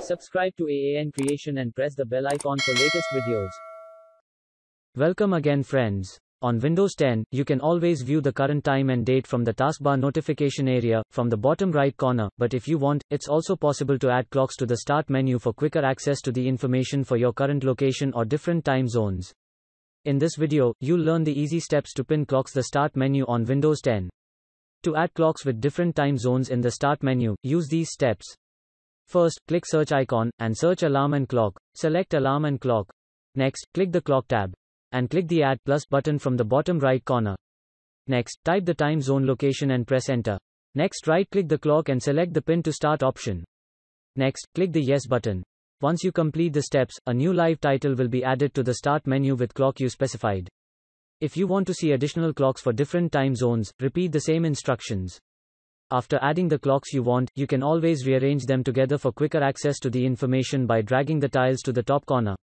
Subscribe to AAN Creation and press the bell icon for latest videos. Welcome again friends. On Windows 10, you can always view the current time and date from the taskbar notification area, from the bottom right corner, but if you want, it's also possible to add clocks to the start menu for quicker access to the information for your current location or different time zones. In this video, you'll learn the easy steps to pin clocks the start menu on Windows 10. To add clocks with different time zones in the start menu, use these steps. First, click search icon, and search alarm and clock. Select alarm and clock. Next, click the clock tab. And click the add plus button from the bottom right corner. Next, type the time zone location and press enter. Next, right-click the clock and select the pin to start option. Next, click the yes button. Once you complete the steps, a new live title will be added to the start menu with clock you specified. If you want to see additional clocks for different time zones, repeat the same instructions. After adding the clocks you want, you can always rearrange them together for quicker access to the information by dragging the tiles to the top corner.